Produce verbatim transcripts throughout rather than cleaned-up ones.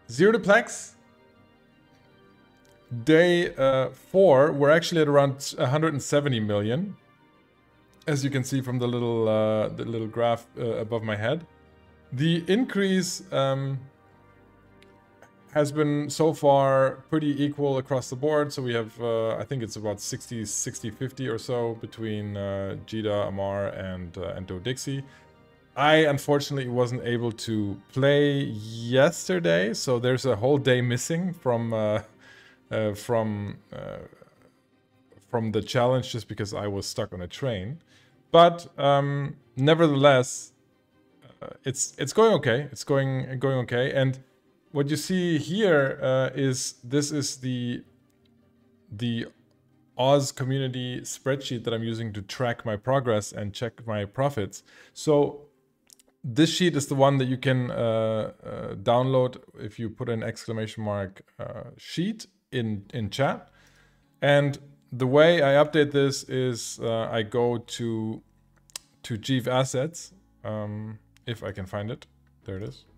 Zero to Plex. Day uh, four, we're actually at around one hundred seventy million, as you can see from the little uh, the little graph uh, above my head. The increase um, has been so far pretty equal across the board. So we have, uh, I think it's about sixty, sixty, fifty or so between uh, Jita, Amar, and uh, and DoDixie. I unfortunately wasn't able to play yesterday, so there's a whole day missing from. Uh, Uh, from uh, from the challenge just because I was stuck on a train, but um, nevertheless, uh, it's it's going okay. It's going going okay. And what you see here uh, is this is the the Oz community spreadsheet that I'm using to track my progress and check my profits. So this sheet is the one that you can uh, uh, download if you put an exclamation mark uh, sheet in in chat. And the way I update this is uh, I go to to Jeev Assets, um, if I can find it. There it is.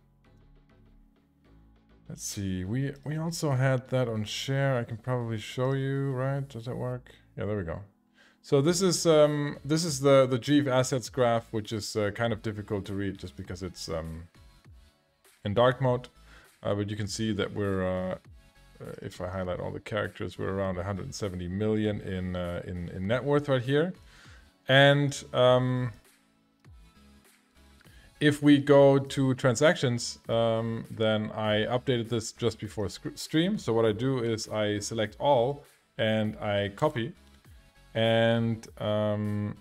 Let's see. We we also had that on share. I can probably show you, right? Does that work? Yeah, there we go. So this is um, this is the the Jeev Assets graph, which is uh, kind of difficult to read just because it's um, in dark mode. Uh, but you can see that we're uh, Uh, if I highlight all the characters, we're around one hundred seventy million in uh, in, in net worth right here. And um, if we go to transactions, um, then I updated this just before stream. So what I do is I select all and I copy and um,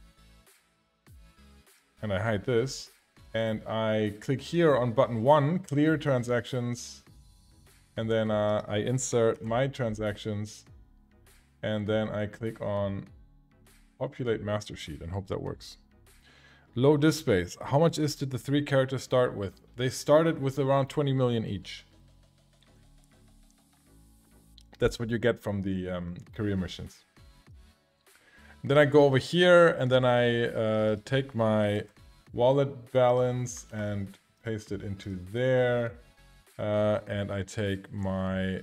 and I hide this and I click here on button one, clear transactions. And then uh, I insert my transactions, and then I click on populate master sheet and hope that works. Low disk space. How much is did the three characters start with? They started with around twenty million each. That's what you get from the um, career missions. And then I go over here, and then I uh, take my wallet balance and paste it into there. Uh, and I take my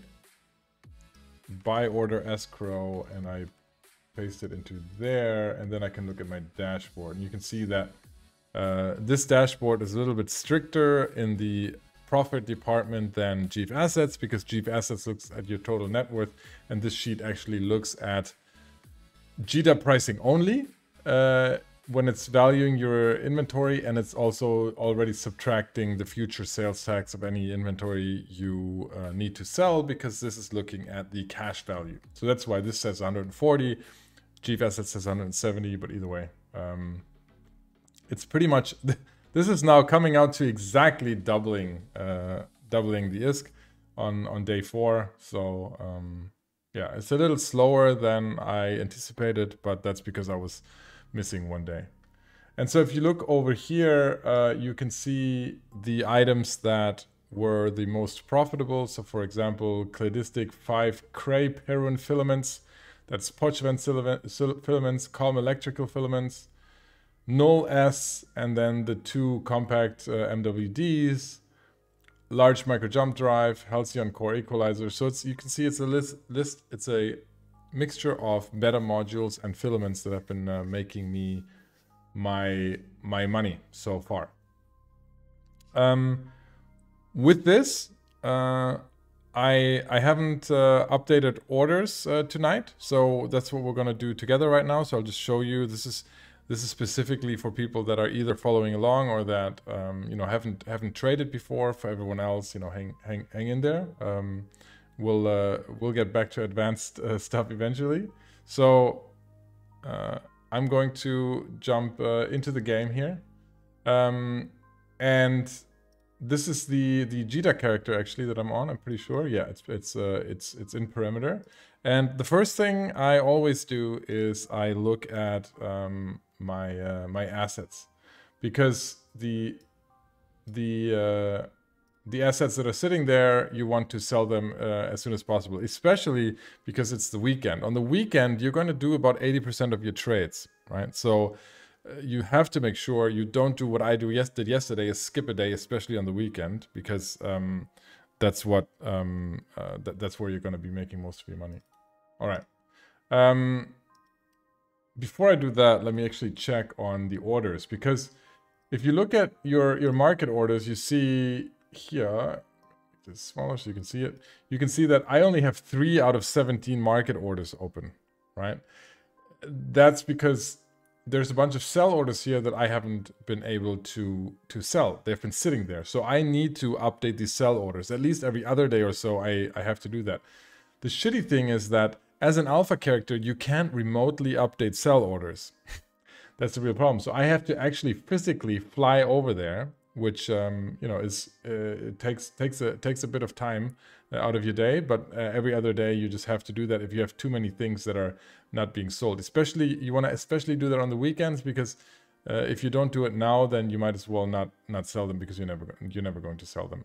buy order escrow and I paste it into there, and then I can look at my dashboard. And you can see that uh, this dashboard is a little bit stricter in the profit department than Jeev Assets, because Jeev Assets looks at your total net worth, and this sheet actually looks at Jita pricing only. Uh, when it's valuing your inventory, and it's also already subtracting the future sales tax of any inventory you uh, need to sell, because this is looking at the cash value. So that's why this says one hundred forty, Jeev Assets says one hundred seventy, but either way, um, it's pretty much, this is now coming out to exactly doubling uh, doubling the I S K on, on day four. So um, yeah, it's a little slower than I anticipated, but that's because I was missing one day. And so if you look over here, uh, you can see the items that were the most profitable. So for example, Cladistic five crepe heroin filaments, that's Pochven filaments, Calm electrical filaments, Null S, and then the two compact uh, M W Ds, large micro jump drive, Halcyon core equalizer. So it's, you can see it's a list, list it's a mixture of beta modules and filaments that have been uh, making me my my money so far. Um, with this, uh, I I haven't uh, updated orders uh, tonight, so that's what we're gonna do together right now. So I'll just show you. This is this is specifically for people that are either following along or that um, you know haven't haven't traded before. For everyone else, you know, hang hang hang in there. Um, We'll uh, we'll get back to advanced uh, stuff eventually. So uh, I'm going to jump uh, into the game here, um, and this is the the Jita character actually that I'm on. I'm pretty sure. Yeah, it's it's uh, it's it's in perimeter. And the first thing I always do is I look at um, my uh, my assets, because the the uh, the assets that are sitting there, you want to sell them uh, as soon as possible, especially because it's the weekend. On the weekend, you're going to do about eighty percent of your trades, right? So uh, you have to make sure you don't do what I do yes did yesterday, is skip a day, especially on the weekend, because um, that's what um, uh, that, that's where you're going to be making most of your money. All right. Um, before I do that, let me actually check on the orders, because if you look at your your market orders, you see here, it's smaller so you can see it. You can see that I only have three out of seventeen market orders open, right? That's because there's a bunch of sell orders here that I haven't been able to to sell. They've been sitting there. So I need to update these sell orders. At least every other day or so, I, I have to do that. The shitty thing is that as an alpha character, you can't remotely update sell orders. That's the real problem. So I have to actually physically fly over there, which um, you know is uh, it takes takes a takes a bit of time uh, out of your day. But uh, every other day, you just have to do that if you have too many things that are not being sold. Especially you want to especially do that on the weekends, because uh, if you don't do it now, then you might as well not not sell them, because you're never you're never going to sell them.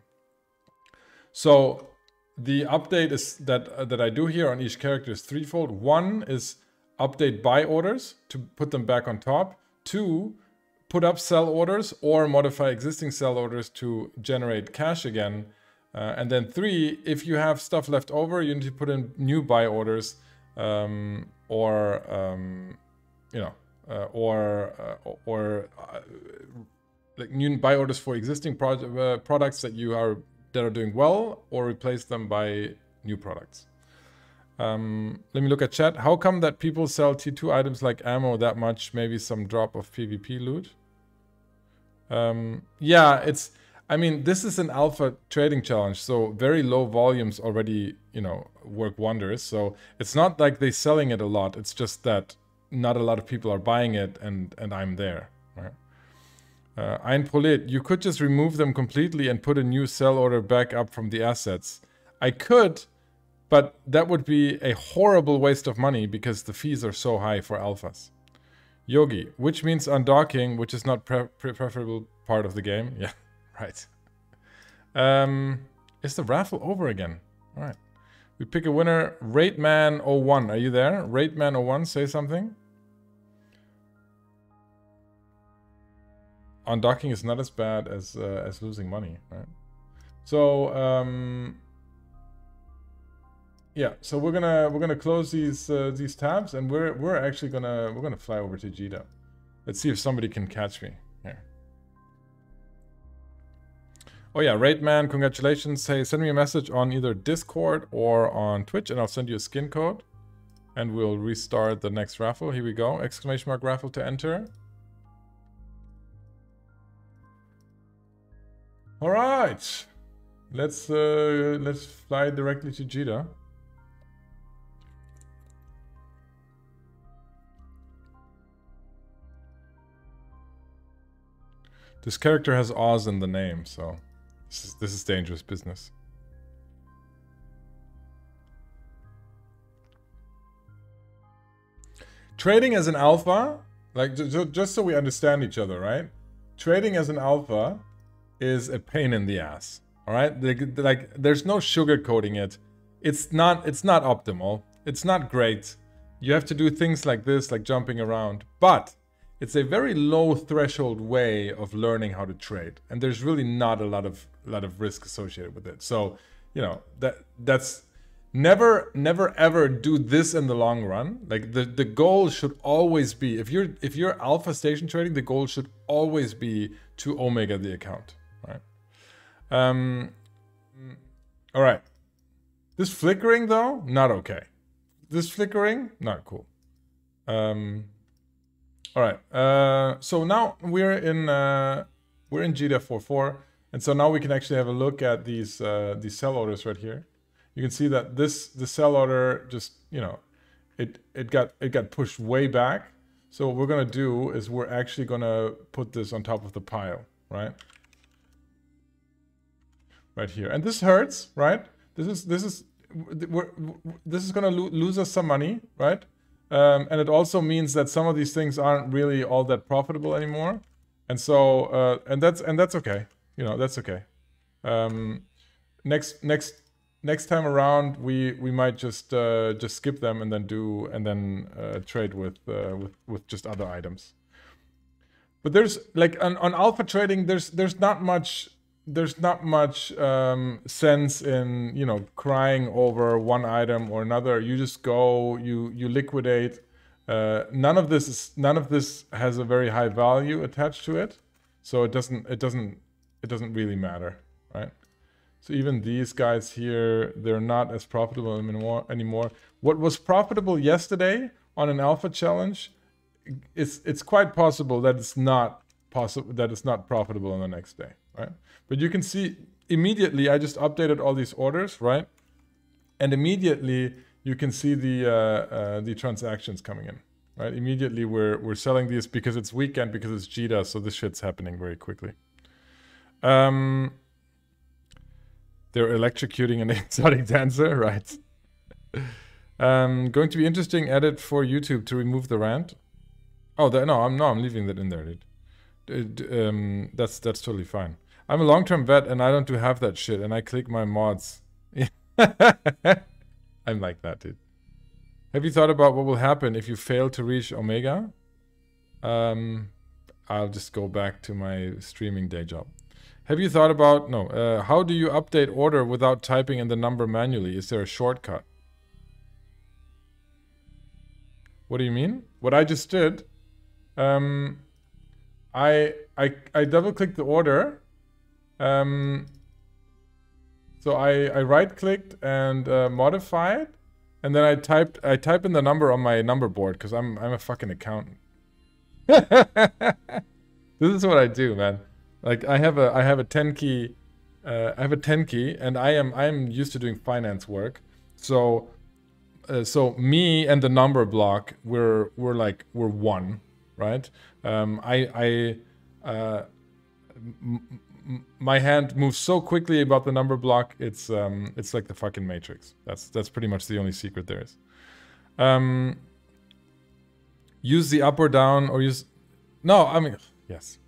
So the update is that uh, that I do here on each character is threefold. One is update buy orders to put them back on top. Two, put up sell orders or modify existing sell orders to generate cash again. Uh, and then three, if you have stuff left over, you need to put in new buy orders, um, or um, you know, uh, or uh, or uh, like new buy orders for existing pro uh, products that you are that are doing well, or replace them by new products. Um, let me look at chat. How come that people sell T two items like ammo that much? Maybe some drop of PvP loot. Um, yeah, it's. I mean, this is an alpha trading challenge, so very low volumes already, you know, work wonders. So it's not like they're selling it a lot. It's just that not a lot of people are buying it, and and I'm there, right? Uh, Ein Prolet, you could just remove them completely and put a new sell order back up from the assets. I could, but that would be a horrible waste of money because the fees are so high for alphas. Yogi, which means undocking, which is not pre pre preferable part of the game. Yeah, right. Um, is the raffle over again? All right. We pick a winner. Raidman oh one, are you there? Raidman oh one, say something. Undocking is not as bad as uh, as losing money, right? So um, yeah, so we're gonna we're gonna close these uh, these tabs, and we're we're actually gonna we're gonna fly over to Jita. Let's see if somebody can catch me here. Oh yeah, Raidman, congratulations! Hey, send me a message on either Discord or on Twitch, and I'll send you a skin code, and we'll restart the next raffle. Here we go! Exclamation mark raffle to enter. All right, let's uh, let's fly directly to Jita. This character has Oz in the name, so this is this is dangerous business. Trading as an alpha, like just, just so we understand each other, right? Trading as an alpha is a pain in the ass. All right, like, like there's no sugarcoating it. It's not it's not optimal. It's not great. You have to do things like this, like jumping around, but it's a very low threshold way of learning how to trade, and there's really not a lot of lot of risk associated with it. So, you know, that that's never never ever do this in the long run. Like the the goal should always be, if you're if you're alpha station trading, the goal should always be to omega the account. Right. Um, all right. This flickering though, not okay. This flickering, not cool. Um, all right. Uh, so now we're in uh, we're in Jita four four, and so now we can actually have a look at these uh, these sell orders right here. You can see that this the sell order just you know, it it got it got pushed way back. So what we're gonna do is we're actually gonna put this on top of the pile, right? Right here, and this hurts, right? This is this is we're, this is gonna lo lose us some money, right? Um, and it also means that some of these things aren't really all that profitable anymore, and so uh, and that's and that's okay, you know, that's okay. Um, next next next time around, we we might just uh, just skip them and then do and then uh, trade with uh, with with just other items. But there's like on, on alpha trading, there's there's not much there's not much um, sense in, you know, crying over one item or another. You just go, you you liquidate. Uh, none of this is none of this has a very high value attached to it, so it doesn't it doesn't it doesn't really matter, right? So even these guys here, they're not as profitable anymore. Anymore. What was profitable yesterday on an alpha challenge, it's it's quite possible that it's not possible that it's not profitable on the next day, right? But you can see immediately I just updated all these orders, right? And immediately you can see the uh, uh, the transactions coming in, right? Immediately we're we're selling these because it's weekend, because it's G D A, so this shit's happening very quickly. Um, they're electrocuting an exotic dancer, right? um, going to be interesting edit for YouTube to remove the rant. Oh, the, no, I'm no, I'm leaving that in there, dude. It, um, that's that's totally fine. I'm a long-term vet and I don't do half that shit, and I click my mods. I'm like that, dude. Have you thought about what will happen if you fail to reach Omega? Um, I'll just go back to my streaming day job. Have you thought about, no, uh, how do you update order without typing in the number manually? Is there a shortcut? What do you mean? What I just did, um, I, I, I double-clicked the order. Um, so I, I right-clicked and uh, modified, and then I typed I type in the number on my number board because I'm I'm a fucking accountant. This is what I do, man. Like I have a I have a ten key, uh, I have a ten key, and I am I'm used to doing finance work. So, uh, so me and the number block we're we're like we're one, right? Um, I I. Uh, m My hand moves so quickly about the number block. It's um, it's like the fucking Matrix. That's that's pretty much the only secret there is. Um, use the up or down, or use. No, I mean yes.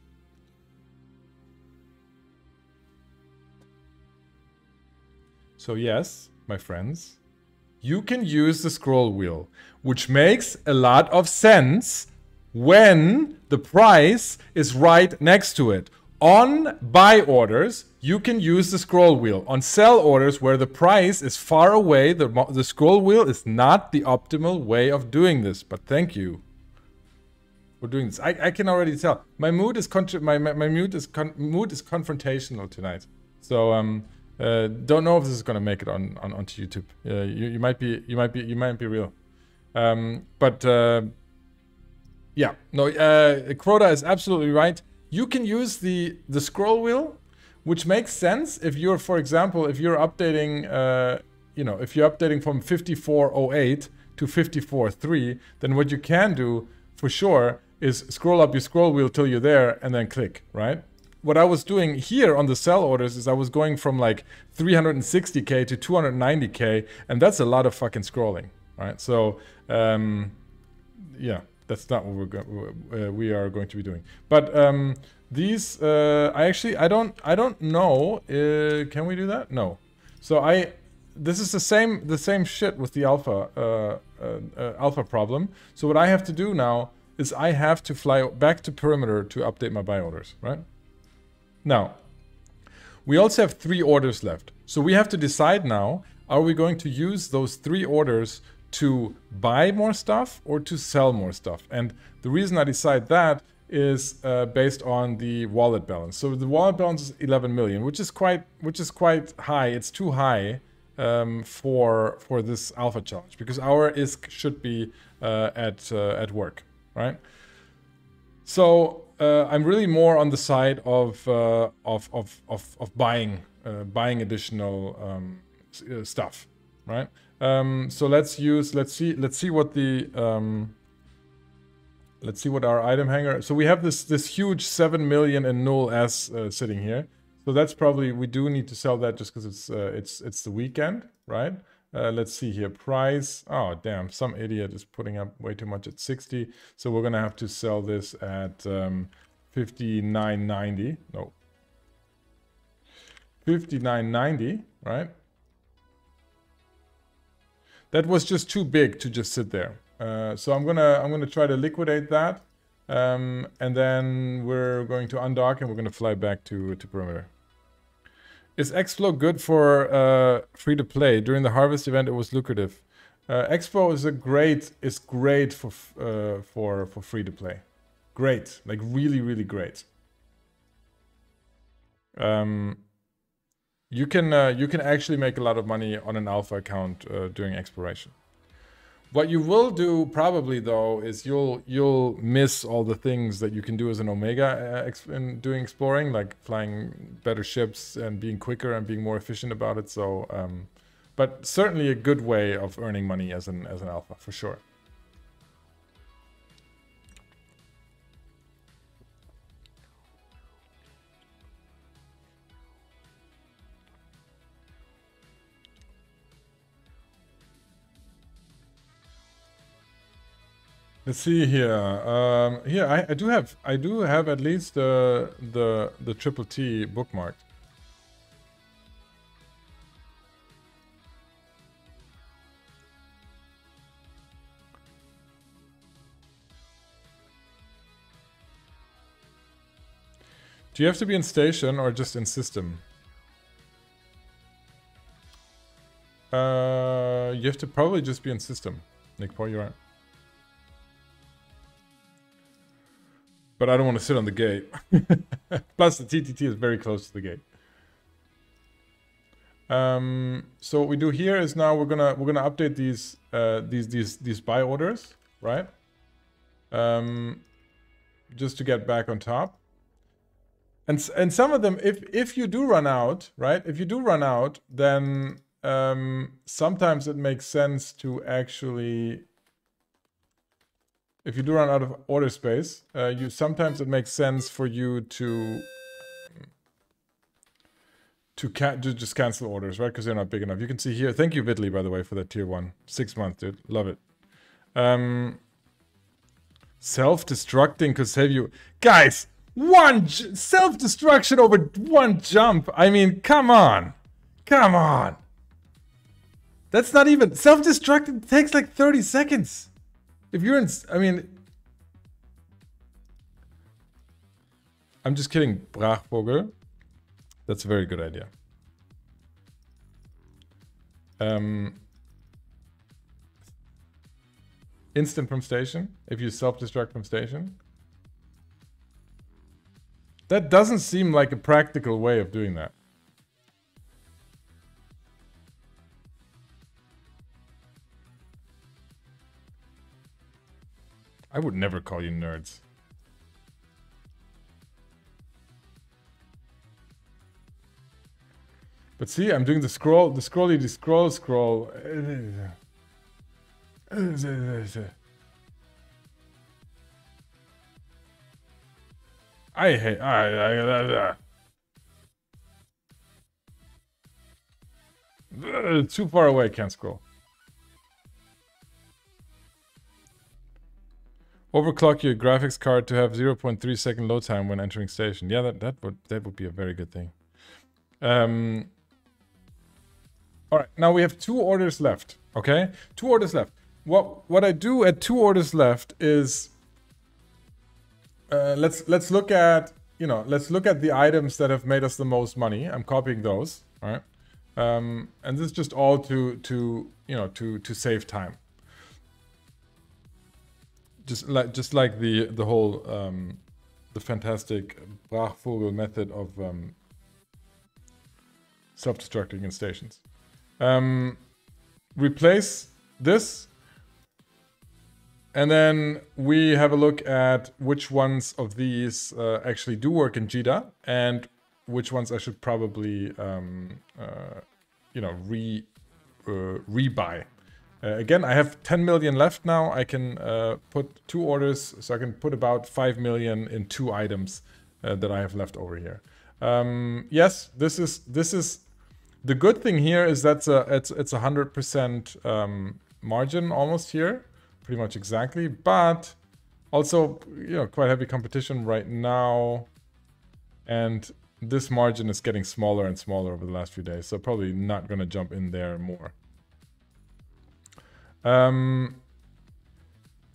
So yes, my friends, you can use the scroll wheel, which makes a lot of sense when the price is right next to it. On buy orders, you can use the scroll wheel. On sell orders, where the price is far away, the, the scroll wheel is not the optimal way of doing this. But thank you for doing this. I, I can already tell. My mood is my, my, my mood is con mood is confrontational tonight. So um uh, don't know if this is gonna make it on, on onto YouTube. Uh, you you might be you might be you might be real. Um, but uh, yeah, no. Uh, Crota is absolutely right. You can use the, the scroll wheel, which makes sense if you're, for example, if you're updating, uh, you know, if you're updating from fifty-four oh eight to fifty-four oh three, then what you can do, for sure, is scroll up your scroll wheel till you're there and then click, right? What I was doing here on the sell orders is I was going from like three hundred sixty K to two hundred ninety K, and that's a lot of fucking scrolling, right? So, um, yeah. That's not what we're go uh, we are going to be doing. But um, these, uh, I actually, I don't, I don't know. Uh, can we do that? No. So I, this is the same, the same shit with the alpha, uh, uh, uh, alpha problem. So what I have to do now is I have to fly back to Perimeter to update my buy orders, right? Now, we also have three orders left. So we have to decide now: are we going to use those three orders to buy more stuff or to sell more stuff? And the reason I decide that is uh, based on the wallet balance. So the wallet balance is eleven million, which is quite which is quite high. It's too high um, for for this alpha challenge, because our I S K should be uh, at uh, at work, right? So uh, I'm really more on the side of uh, of, of of of buying uh, buying additional um, stuff, right? Um, so let's use, let's see, let's see what the, um, let's see what our item hanger, so we have this, this huge seven million in null S uh, sitting here. So that's probably, we do need to sell that just because it's, uh, it's, it's the weekend, right? Uh, let's see here, price, oh damn, some idiot is putting up way too much at sixty. So we're gonna have to sell this at um, fifty-nine ninety, no, fifty-nine ninety, right? That was just too big to just sit there. Uh, so I'm gonna I'm gonna try to liquidate that, um, and then we're going to undock and we're gonna fly back to to Perimeter. Is Expo good for uh, free to play? During the harvest event, it was lucrative. Uh, Expo is a great is great for uh, for for free to play. Great, like really really great. Um, you can uh, you can actually make a lot of money on an alpha account uh, during exploration. What you will do probably though is you'll you'll miss all the things that you can do as an Omega uh, ex in doing exploring, like flying better ships and being quicker and being more efficient about it. So, um, but certainly a good way of earning money as an as an alpha for sure. Let's see here. Um, here, I, I do have, I do have at least the the the triple T bookmarked. Do you have to be in station or just in system? Uh, you have to probably just be in system. Nick Paul, you're right. But I don't want to sit on the gate. Plus, the T T T is very close to the gate. Um, so what we do here is now we're gonna we're gonna update these uh, these these these buy orders, right? Um, just to get back on top. And and some of them, if if you do run out, right? If you do run out, then um, sometimes it makes sense to actually. If you do run out of order space, uh, you sometimes it makes sense for you to to, ca to just cancel orders, right? Because they're not big enough. You can see here. Thank you, Vidley, by the way, for that tier one six month, dude. Love it. Um, self-destructing could save you, guys. One self-destruction over one jump. I mean, come on, come on. That's not even self-destructing. Takes like thirty seconds. If you're in, I mean, I'm just kidding, Brachvogel. That's a very good idea. Um, instant from station, if you self-destruct from station. That doesn't seem like a practical way of doing that. I would never call you nerds. But see, I'm doing the scroll, the scrolly, the scroll, scroll. I hate. I. I, I too far away, can't scroll. Overclock your graphics card to have zero point three second load time when entering station. Yeah, that, that would that would be a very good thing. Um, all right, now we have two orders left. Okay, two orders left. What what I do at two orders left is uh, let's let's look at you know let's look at the items that have made us the most money. I'm copying those. All right, um, and this is just all to to you know to to save time. Just like just like the the whole um, the fantastic Brachvogel method of um, self-destructing in stations. Um, replace this, and then we have a look at which ones of these uh, actually do work in G D A and which ones I should probably um, uh, you know re uh, rebuy. Uh, again, I have ten million left now. I can uh, put two orders, so I can put about five million in two items uh, that I have left over here. Um, yes, this is this is the good thing here is that's a it's it's a hundred percent um, margin almost here, pretty much exactly. But also, you know, quite heavy competition right now, and this margin is getting smaller and smaller over the last few days. So probably not gonna jump in there more. Um,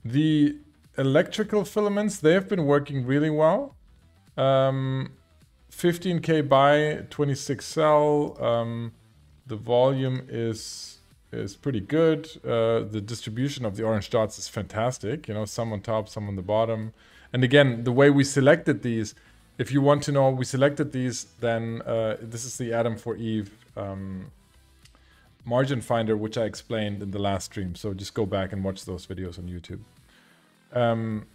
the electrical filaments, they have been working really well. Um, fifteen K buy, twenty-six sell. Um, the volume is is pretty good. Uh, the distribution of the orange dots is fantastic. You know, some on top, some on the bottom. And again, the way we selected these, if you want to know, we selected these, then uh, this is the Adam for Eve um, margin finder, which I explained in the last stream. So just go back and watch those videos on YouTube. Um,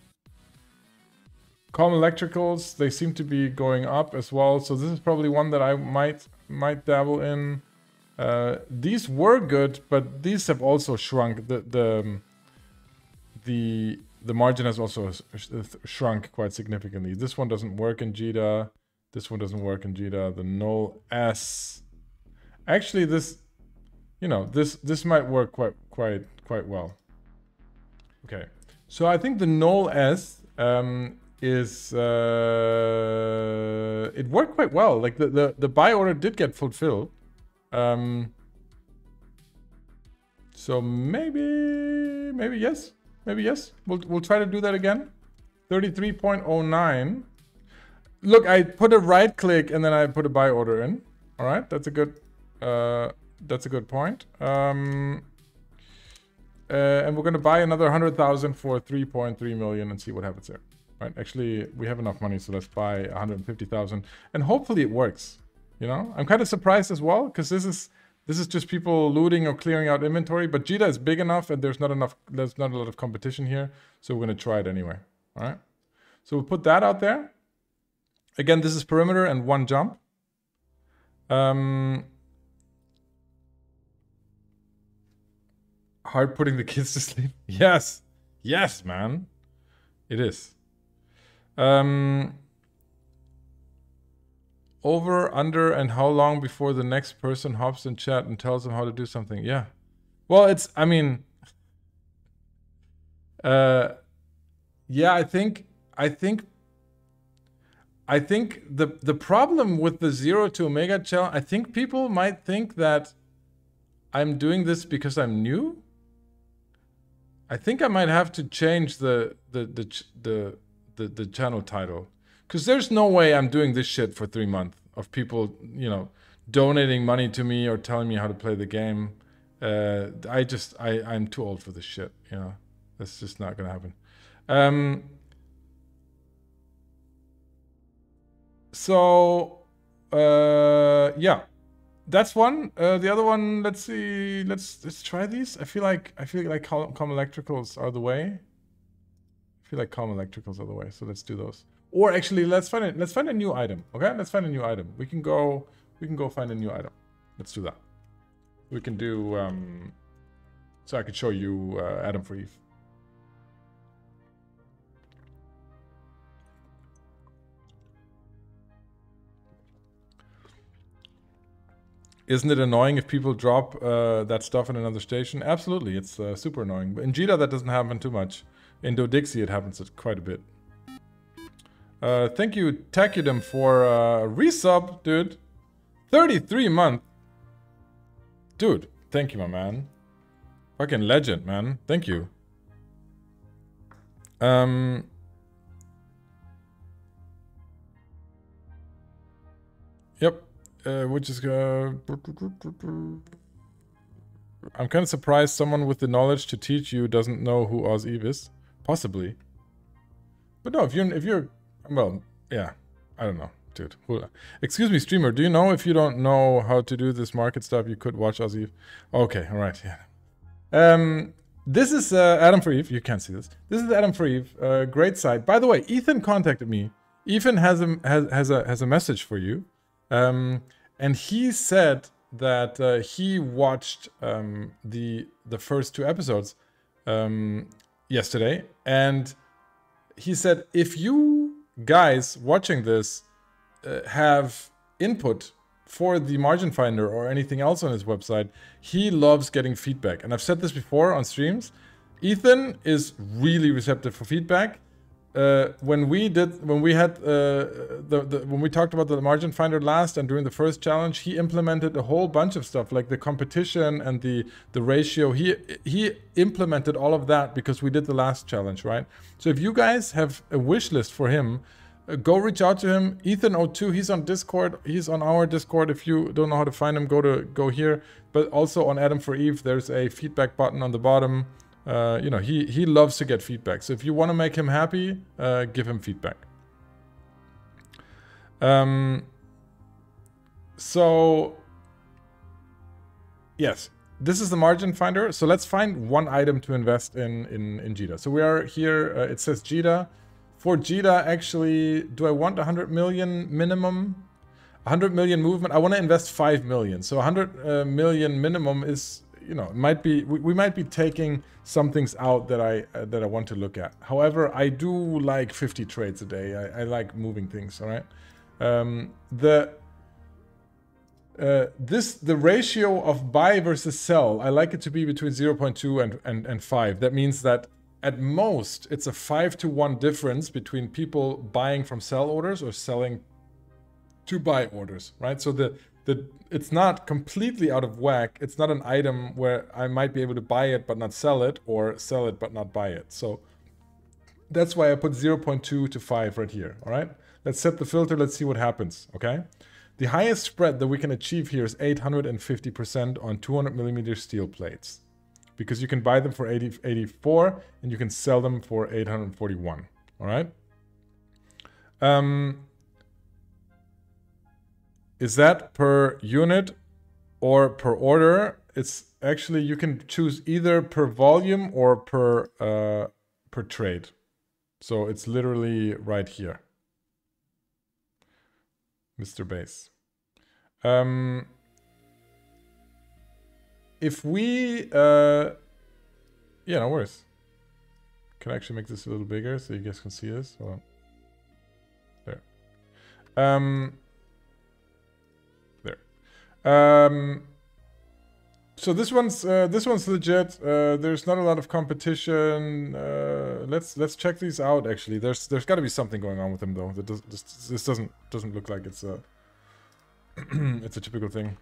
Calm Electricals, they seem to be going up as well. So this is probably one that I might might dabble in. Uh, these were good, but these have also shrunk. The the the the margin has also shrunk quite significantly. This one doesn't work in J I D A. This one doesn't work in J I D A. The Null S. Actually, this, you know, this this might work quite quite quite well. Okay, so I think the Null S um, is uh, it worked quite well. Like the the the buy order did get fulfilled. Um, so maybe, maybe yes, maybe yes. We'll we'll try to do that again. thirty-three point oh nine. Look, I put a right click and then I put a buy order in. All right, that's a good, uh, that's a good point. Um, uh, and we're gonna buy another one hundred thousand for three point three million and see what happens there. Right? Actually, we have enough money, so let's buy one hundred fifty thousand, and hopefully it works. You know, I'm kind of surprised as well, because this is this is just people looting or clearing out inventory. But J I D A is big enough, and there's not enough. There's not a lot of competition here, so we're gonna try it anyway. All right. So we'll put that out there. Again, this is perimeter and one jump. Um, hard putting the kids to sleep. Yes, yes, man, it is. Um. Over, under, and how long before the next person hops in chat and tells them how to do something? Yeah. Well, it's, I mean, uh, yeah, I think, I think, I think the, the problem with the zero to Omega challenge, I think people might think that I'm doing this because I'm new. I think I might have to change the, the, the, the, the, the channel title. Because there's no way I'm doing this shit for three months of people, you know, donating money to me or telling me how to play the game. Uh, I just, I, I'm too old for this shit, you know. That's just not going to happen. Um, so, uh, yeah, that's one. Uh, the other one, let's see, let's let's try these. I feel like, I feel like Calm Electricals are the way. I feel like Calm Electricals are the way, so let's do those. Or actually, let's find it. Let's find a new item. Okay, let's find a new item. We can go. We can go find a new item. Let's do that. We can do. Um, so I could show you uh, Adam for Eve. Isn't it annoying if people drop uh, that stuff in another station? Absolutely, it's uh, super annoying. But in J I D A, that doesn't happen too much. In Dodixie, it happens quite a bit. Uh, thank you, Takudem, for uh, resub, dude. thirty-three month. Dude, thank you, my man. Fucking legend, man. Thank you. Um... Yep. Uh, which is... Uh, I'm kind of surprised someone with the knowledge to teach you doesn't know who Oz Eve is. Possibly. But no, if you're... If you're well, yeah. I don't know, dude. Excuse me, streamer. Do you know if you don't know how to do this market stuff, you could watch Oz Eve? Okay, all right, yeah. Um, this is uh, Adam for Eve. You can't see this. This is Adam for Eve. Uh, great site. By the way, Ethan contacted me. Ethan has a has has a has a message for you, um, and he said that uh, he watched um, the the first two episodes um, yesterday, and he said if you guys watching this uh, have input for the margin finder or anything else on his website, he loves getting feedback. And I've said this before on streams. Ethan is really receptive for feedback. Uh, when we did, when we had, uh, the, the when we talked about the margin finder last and during the first challenge, he implemented a whole bunch of stuff like the competition and the the ratio. He he implemented all of that because we did the last challenge, right? So if you guys have a wish list for him, uh, go reach out to him. Ethan oh two, he's on Discord. He's on our Discord. If you don't know how to find him, go to go here. But also on Adam for Eve, there's a feedback button on the bottom. Uh, you know, he, he loves to get feedback. So if you want to make him happy, uh, give him feedback. Um, so, yes, this is the margin finder. So let's find one item to invest in in, in Jita. So we are here, uh, it says Jita. For Jita, actually, do I want one hundred million minimum? one hundred million movement. I want to invest five million. So one hundred uh, million minimum is, you know, it might be, we, we might be taking some things out that I uh, that I want to look at. However, I do like fifty trades a day. I, I like moving things, all right? Um, the uh, this the ratio of buy versus sell, I like it to be between zero point two and, and, and five. That means that at most, it's a five to one difference between people buying from sell orders or selling to buy orders, right? So the the it's not completely out of whack. It's not an item where I might be able to buy it but not sell it, or sell it but not buy it. So that's why I put zero point two to five right here, all right? Let's set the filter, let's see what happens, okay? The highest spread that we can achieve here is eight hundred fifty percent on two hundred millimeter steel plates, because you can buy them for eighty, eighty-four and you can sell them for eight hundred forty-one, all right? Um, is that per unit or per order? It's actually, you can choose either per volume or per, uh, per trade. So it's literally right here. Mister Base. Um, if we, uh, yeah, no worries. Can I actually make this a little bigger so you guys can see this? Hold on. There. Um, there. Um, so this one's uh, this one's legit. Uh, there's not a lot of competition. Uh, let's let's check these out. Actually, there's there's got to be something going on with them though. That does, this, this doesn't doesn't look like it's a it's a typical thing.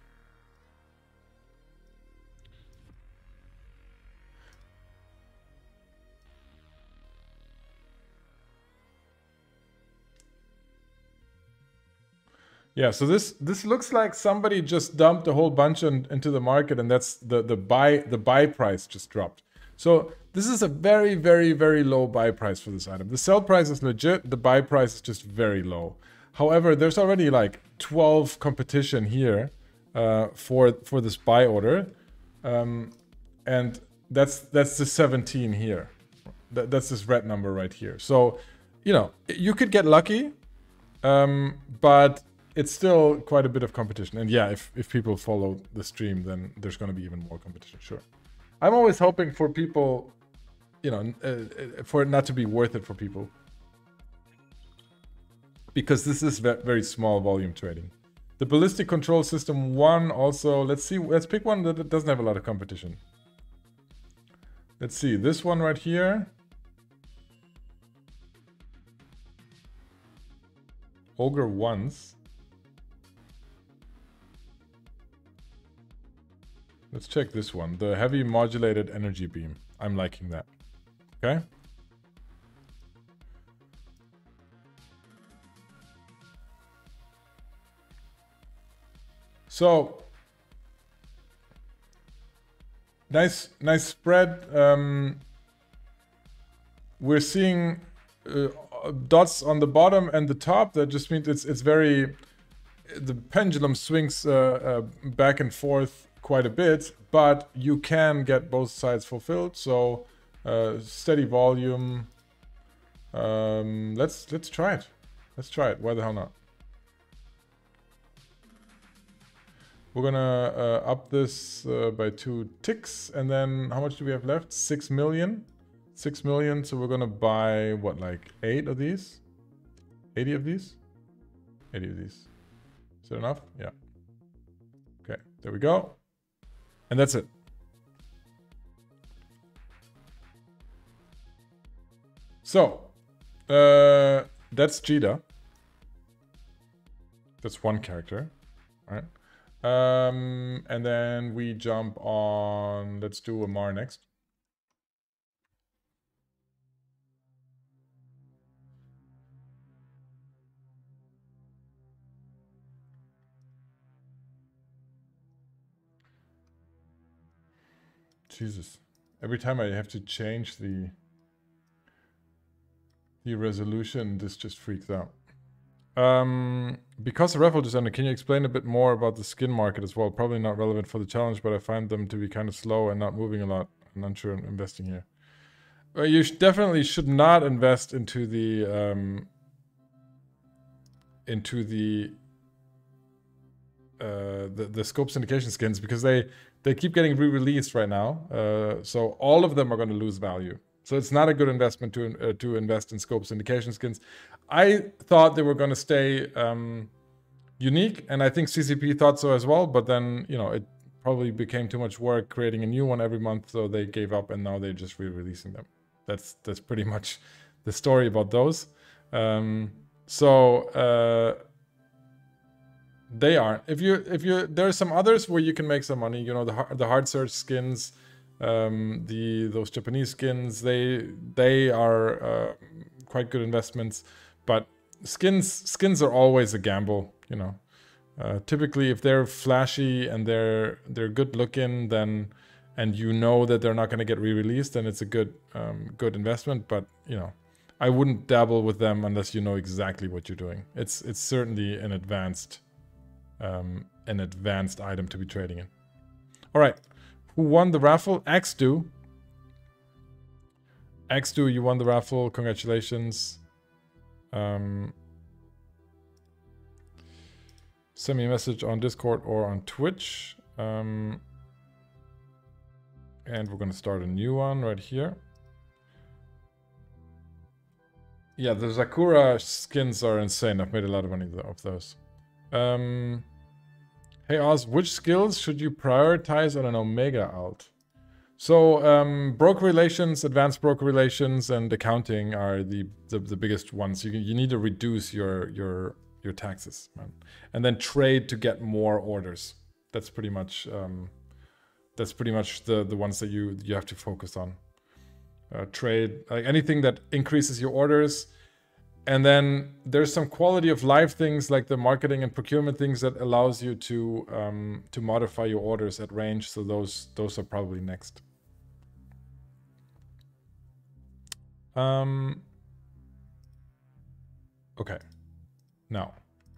Yeah, so this this looks like somebody just dumped a whole bunch in, into the market, and that's the the buy the buy price just dropped. So this is a very very very low buy price for this item. The sell price is legit. The buy price is just very low. However, there's already like twelve competition here uh, for for this buy order, um, and that's that's the seventeen here. That, that's this red number right here. So, you know, you could get lucky, um, but it's still quite a bit of competition. And yeah, if, if people follow the stream, then there's going to be even more competition, sure. I'm always hoping for people, you know, uh, for it not to be worth it for people. Because this is very small volume trading. The Ballistic Control System one also, let's see, let's pick one that doesn't have a lot of competition. Let's see, this one right here. Ogre once. Let's check this one, the heavy modulated energy beam. I'm liking that. Okay. So nice, nice spread. Um, we're seeing uh, dots on the bottom and the top. That just means it's it's very. The pendulum swings uh, uh, back and forth quite a bit, but you can get both sides fulfilled. So uh, steady volume. Um, let's let's try it. Let's try it. Why the hell not? We're gonna uh, up this uh, by two ticks, and then how much do we have left? Six million. Six million. So we're gonna buy what, like eight of these? Eighty of these? Eighty of these. Is that enough? Yeah. Okay. There we go. And that's it. So, uh, that's Jita. That's one character. All right. Um, and then we jump on, let's do Ammar next. Jesus. Every time I have to change the the resolution, this just freaks out. Um, because the raffle just ended, can you explain a bit more about the skin market as well? Probably not relevant for the challenge, but I find them to be kind of slow and not moving a lot. I'm unsure I'm investing here. Well, you sh definitely should not invest into the um, into the, uh, the the scope syndication skins, because they they keep getting re-released right now. Uh, so all of them are going to lose value. So it's not a good investment to uh, to invest in scope syndication skins. I thought they were going to stay um, unique, and I think C C P thought so as well. But then, you know, it probably became too much work creating a new one every month, so they gave up, and now they're just re-releasing them. That's that's pretty much the story about those. Um, so uh, they aren't. If you if you there are some others where you can make some money. You know, the the hard search skins. Um, the those Japanese skins, they they are uh, quite good investments, but skins skins are always a gamble. You know, uh, typically if they're flashy and they're they're good looking, then and you know that they're not going to get re-released, then it's a good um, good investment. But you know, I wouldn't dabble with them unless you know exactly what you're doing. It's it's certainly an advanced um, an advanced item to be trading in. All right. Who won the raffle? Xdo. Xdo, you won the raffle. Congratulations. Um, send me a message on Discord or on Twitch. Um, and we're going to start a new one right here. Yeah, the Sakura skins are insane. I've made a lot of money of those. Um... Hey Oz, which skills should you prioritize on an Omega alt? So um, broker relations, advanced broker relations, and accounting are the the, the biggest ones. You you need to reduce your your your taxes, man, and then trade to get more orders. That's pretty much um, that's pretty much the the ones that you you have to focus on. Uh, trade, like anything that increases your orders. And then there's some quality of life things like the marketing and procurement things that allows you to um, to modify your orders at range. So those those are probably next. Um, okay, now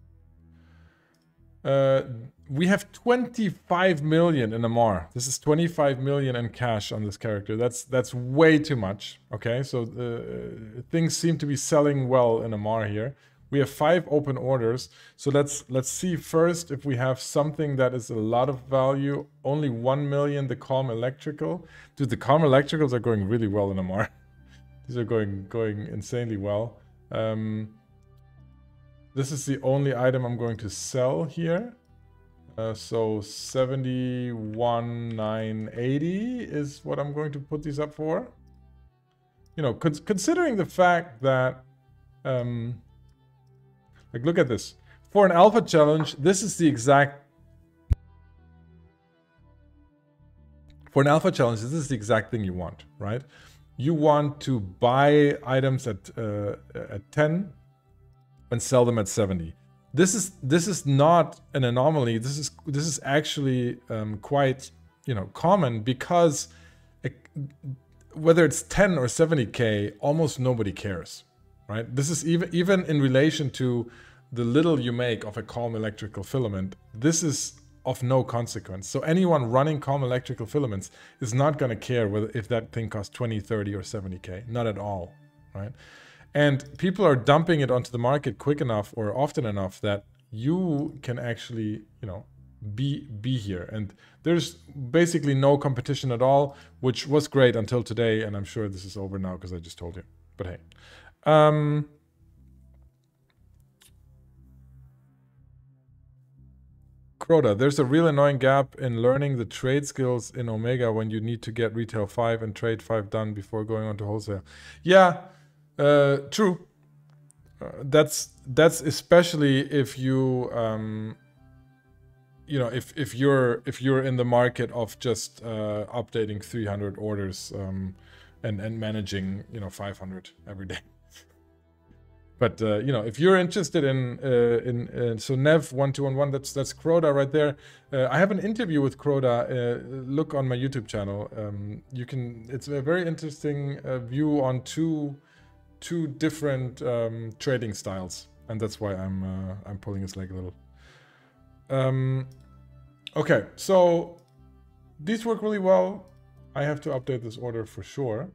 uh, we have twenty-five million in Ammar. This is twenty-five million in cash on this character. That's that's way too much. Okay, so uh, things seem to be selling well in Ammar here. We have five open orders. So let's let's see first if we have something that is a lot of value. Only one million. The Calm Electrical. Dude, the Calm Electricals are going really well in Ammar. These are going going insanely well. Um, this is the only item I'm going to sell here. Uh, so seventy-one nine eighty is what I'm going to put these up for. You know, con considering the fact that, um, like, look at this. For an alpha challenge, this is the exact... For an alpha challenge, this is the exact thing you want, right? You want to buy items at uh, at ten and sell them at seventy. This is this is not an anomaly. This is this is actually um, quite you know common, because it, whether it's ten or seventy K, almost nobody cares, right? This is even even in relation to the little you make of a Calm Electrical filament. This is of no consequence. So anyone running Calm Electrical filaments is not going to care whether if that thing costs twenty, thirty, or seventy K. Not at all, right? And people are dumping it onto the market quick enough or often enough that you can actually, you know, be be here. And there's basically no competition at all, which was great until today. And I'm sure this is over now because I just told you. But hey. Um, Crota, there's a real annoying gap in learning the trade skills in Omega when you need to get retail five and trade five done before going on to wholesale. Yeah, uh, true. Uh, that's that's especially if you um, you know if if you're if you're in the market of just uh, updating three hundred orders um, and and managing you know five hundred every day. But uh, you know, if you're interested in uh, in uh, so Nev one two one one, that's that's Crota right there. Uh, I have an interview with Crota. Uh, look on my YouTube channel. Um, you can. It's a very interesting uh, view on two two different um, trading styles, and that's why I'm uh, I'm pulling his leg a little. Um, okay, so these work really well. I have to update this order for sure.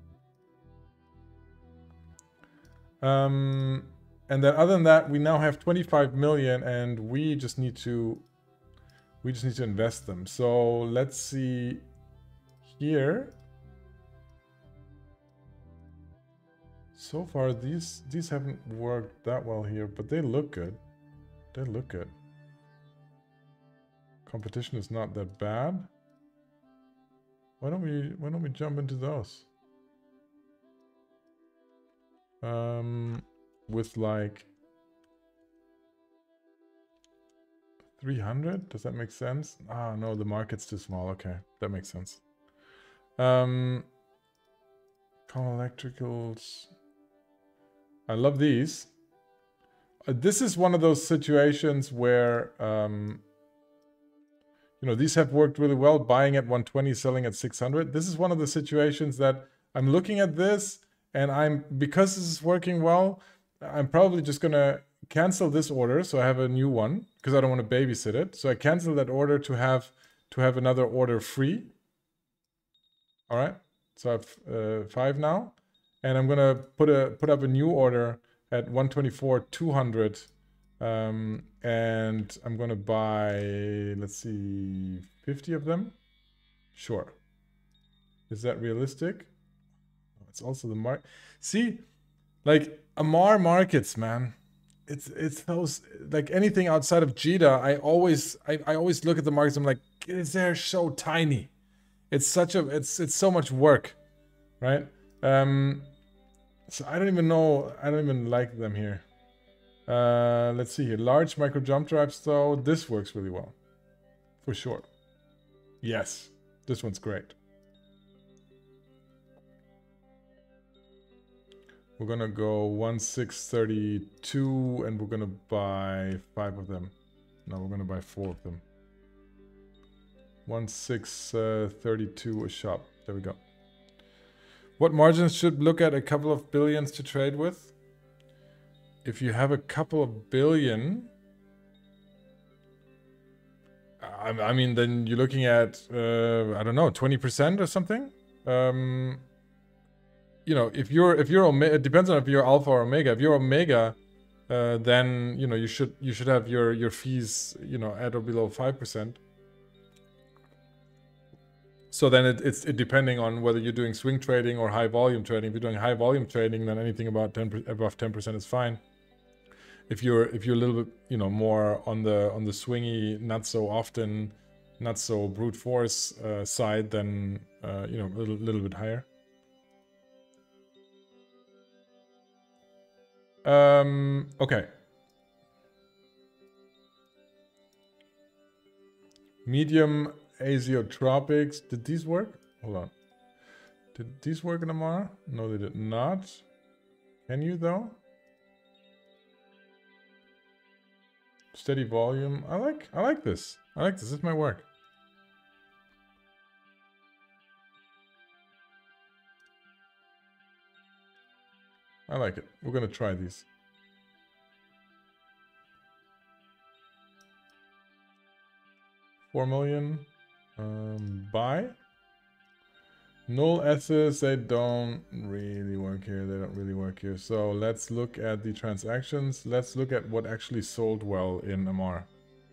Um, and then other than that, we now have twenty-five million and we just need to, we just need to invest them. So let's see here. So far, these, these haven't worked that well here, but they look good. They look good. Competition is not that bad. Why don't we, why don't we jump into those? Um, with like three hundred, does that make sense? Ah, no, the market's too small. Okay, that makes sense. Um, Common Electricals. I love these. Uh, this is one of those situations where, um, you know, these have worked really well. Buying at one twenty, selling at six hundred. This is one of the situations that I'm looking at this. And I'm, because this is working well, I'm probably just gonna cancel this order so I have a new one because I don't want to babysit it. So I cancel that order to have to have another order free. All right, so I have uh, five now, and I'm gonna put a put up a new order at one twenty-four two hundred, um, and I'm gonna buy, let's see, fifty of them. Sure. Is that realistic? It's also the mark. See, like Amar markets, man. It's it's those, like anything outside of J I D A. I always I, I always look at the markets. I'm like, they're so tiny. It's such a it's it's so much work, right? Um, so I don't even know. I don't even like them here. Uh, let's see here. Large micro jump drives though. This works really well, for sure. Yes, this one's great. We're gonna go one six thirty-two and we're gonna buy five of them. No, we're gonna buy four of them. one six thirty-two a shop. There we go. What margins should look at a couple of billions to trade with? If you have a couple of billion, I, I mean, then you're looking at, uh, I don't know, twenty percent or something? Um... You know, if you're if you're Omega, it depends on if you're Alpha or Omega. If you're Omega, uh, then you know you should you should have your your fees, you know, at or below five percent. So then it, it's it depending on whether you're doing swing trading or high volume trading. If you're doing high volume trading, then anything about ten above ten percent is fine. If you're if you're a little bit, you know, more on the on the swingy, not so often, not so brute force uh, side, then uh, you know, a little, little bit higher. Um, okay. Medium azeotropics. Did these work? Hold on. Did these work in Amar? No, they did not. Can you though? Steady volume. I like I like this. I like this. This might work. I like it. We're gonna try these. Four million. Um, buy. Null S's, they don't really work here. They don't really work here. So let's look at the transactions. Let's look at what actually sold well in Amar.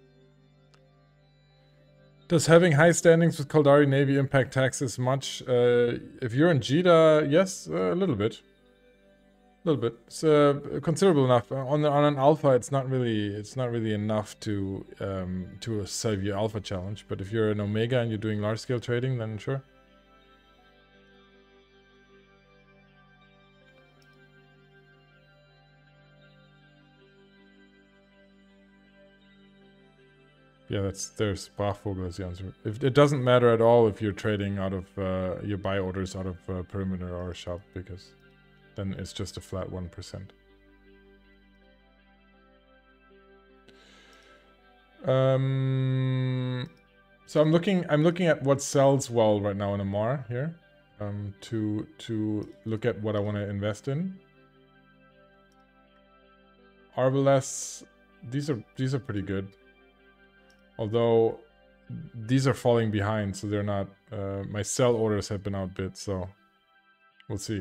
Does having high standings with Caldari Navy impact taxes much? Uh, if you're in J I D A, yes, uh, a little bit. A little bit. It's uh, considerable enough. On the, on an alpha, it's not really it's not really enough to um, to solve your alpha challenge. But if you're an omega and you're doing large scale trading, then sure. Yeah, that's there's Brachvogel is the answer. If it doesn't matter at all if you're trading out of uh, your buy orders out of uh, perimeter or shop, because then it's just a flat one percent. Um, so I'm looking. I'm looking at what sells well right now in Ammar here, um, to to look at what I want to invest in. Arbalest, these are these are pretty good. Although these are falling behind, so they're not. Uh, my sell orders have been outbid, so we'll see.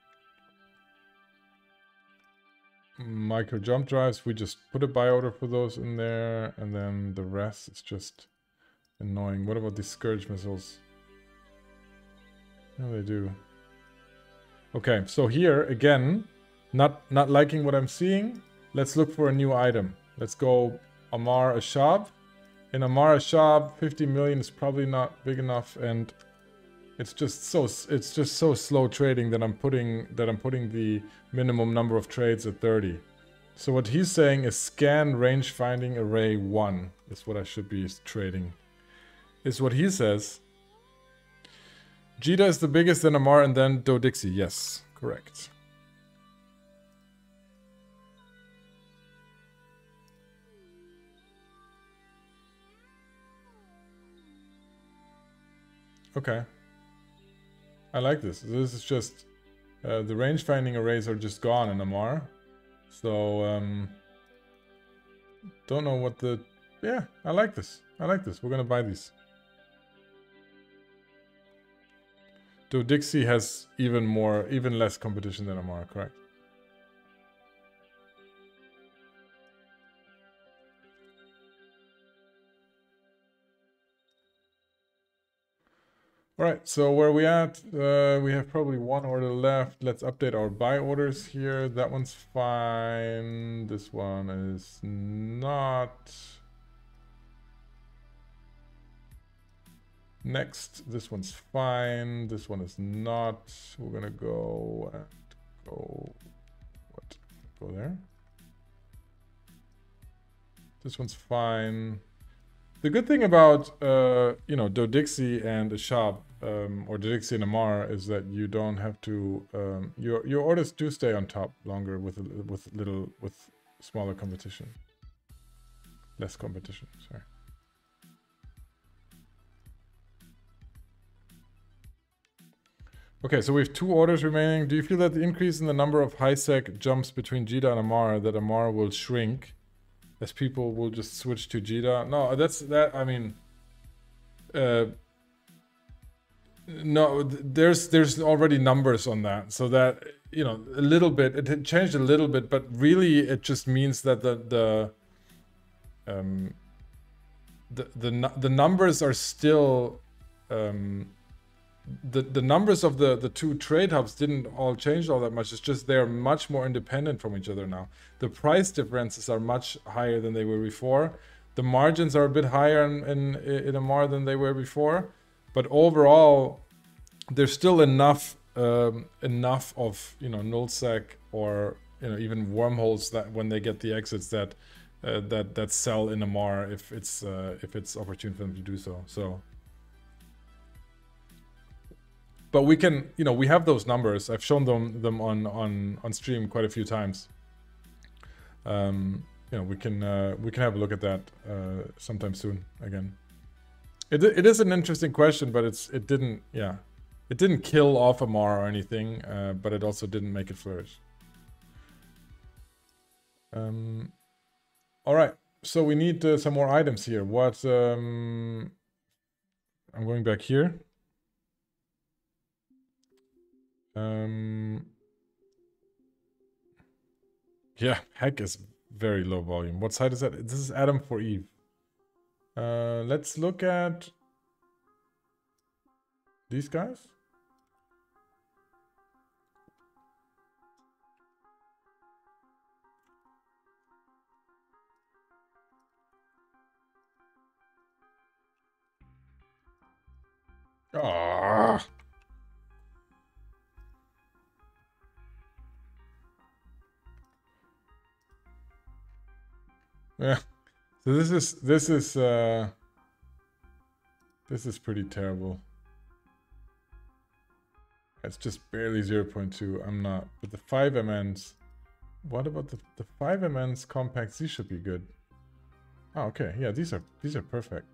Micro jump drives, we just put a buy order for those in there, and then the rest is just annoying. What about these Scourge missiles? What do they do? Okay, so here again, not not liking what I'm seeing. Let's look for a new item. Let's go Ammar Ashab. In Ammar Ashab, fifty million is probably not big enough, and it's just so it's just so slow trading that I'm putting that I'm putting the minimum number of trades at thirty. So what he's saying is scan range finding array one is what I should be trading. Is what he says. Jita is the biggest, then Ammar, and then Do-Dixie. Yes, correct. Okay. I like this. This is just... Uh, the range finding arrays are just gone in Ammar. So, um... don't know what the... Yeah, I like this. I like this. We're gonna buy these. Do-Dixie has even more, even less competition than Ammar, correct? Alright, so where are we at? Uh, we have probably one order left. Let's update our buy orders here. That one's fine. This one is not. Next, this one's fine. This one is not. We're gonna go and go. What? Go there. This one's fine. The good thing about, uh, you know, Do-Dixie and Ashab, um, or Do-Dixie and Ammar, is that you don't have to, um, your your orders do stay on top longer with with little with smaller competition, less competition. Sorry. Okay, so we have two orders remaining. Do you feel that the increase in the number of high-sec jumps between Jita and Ammar, that Ammar will shrink? As people will just switch to Jita. No, that's that. I mean, uh, no, there's there's already numbers on that, so that, you know, a little bit. It had changed a little bit, but really it just means that the the um the the the numbers are still um. The, the numbers of the, the two trade hubs didn't all change all that much. It's just they're much more independent from each other now. The price differences are much higher than they were before. The margins are a bit higher in, in, in Ammar than they were before. But overall, there's still enough um, enough of, you know, nullsec or, you know, even wormholes that when they get the exits that uh, that that sell in Ammar if it's uh, if it's opportune for them to do so. So. But we can, you know, we have those numbers. I've shown them them on on on stream quite a few times. Um, you know, we can uh, we can have a look at that uh, sometime soon again. It it is an interesting question, but it's it didn't yeah, it didn't kill off Ammar or anything, uh, but it also didn't make it flourish. Um, all right, so we need uh, some more items here. What? Um, I'm going back here. Um, yeah, heck is very low volume. What site is that? This is Adam for Eve. Uh, let's look at these guys. Ah. Yeah, so this is this is uh, this is pretty terrible. It's just barely zero point two. I'm not, but the five M Ns. What about the the five M Ns compacts? These should be good. Oh, okay. Yeah, these are these are perfect.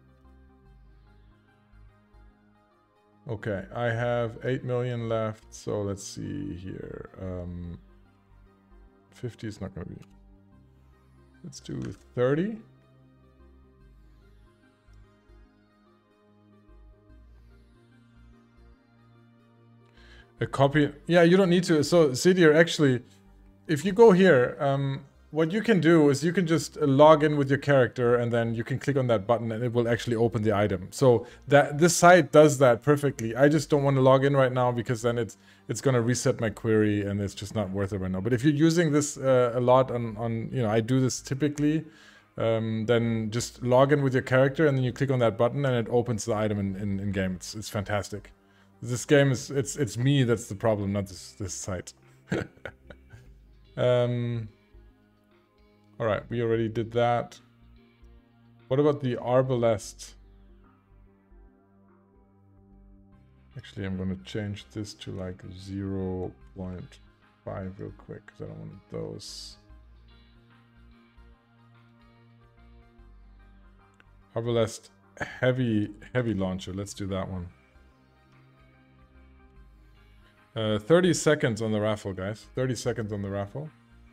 Okay, I have eight million left, so let's see here. Um, fifty is not going to be. Let's do thirty. A copy. Yeah, you don't need to. So, Sidir, actually, if you go here, um, what you can do is you can just log in with your character and then you can click on that button and it will actually open the item. So that this site does that perfectly. I just don't want to log in right now because then it's it's going to reset my query and it's just not worth it right now. But if you're using this uh, a lot on, on, you know, I do this typically, um, then just log in with your character and then you click on that button and it opens the item in, in, in game. It's, it's fantastic. This game is, it's it's me that's the problem, not this, this site. um... All right, we already did that. What about the Arbalest? Actually, I'm going to change this to like zero point five real quick because I don't want those. Arbalest heavy, heavy launcher. Let's do that one. Uh, thirty seconds on the raffle, guys. thirty seconds on the raffle.